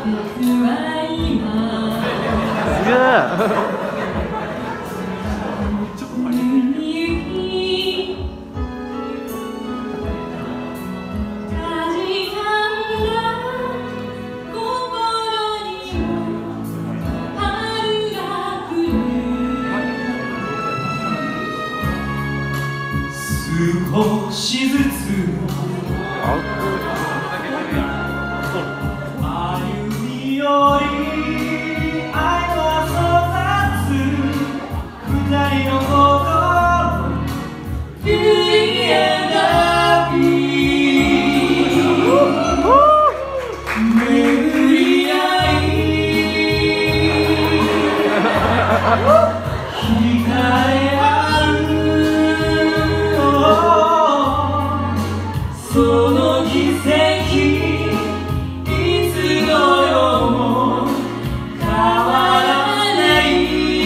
すげえ。 少しずつ歩み寄り愛は育つ二人の心ビューティーエンド巡り合い惹かれ合うその奇跡いつの世も変わらない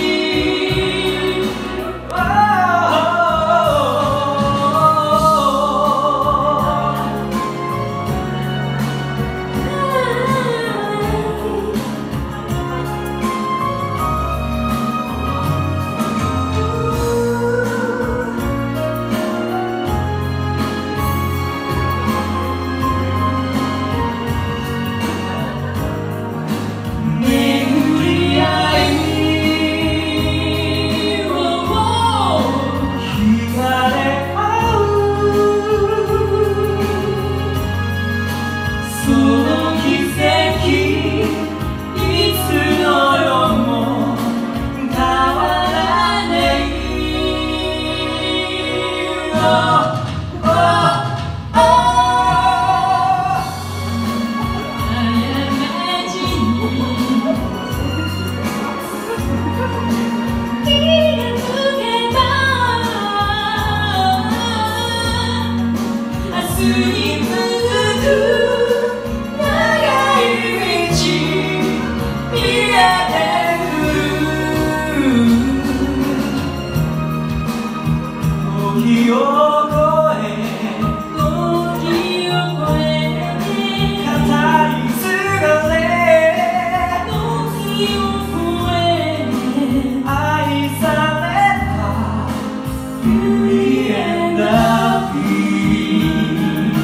時を超え語り継がれ愛された Beauty and the Beast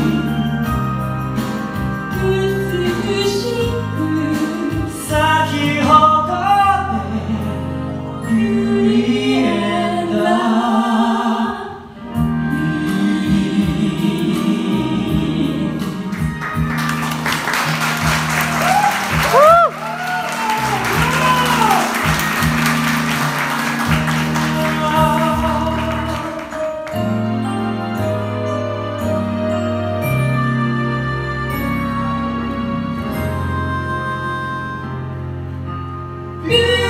美しく咲き誇れ Beauty and the Beauty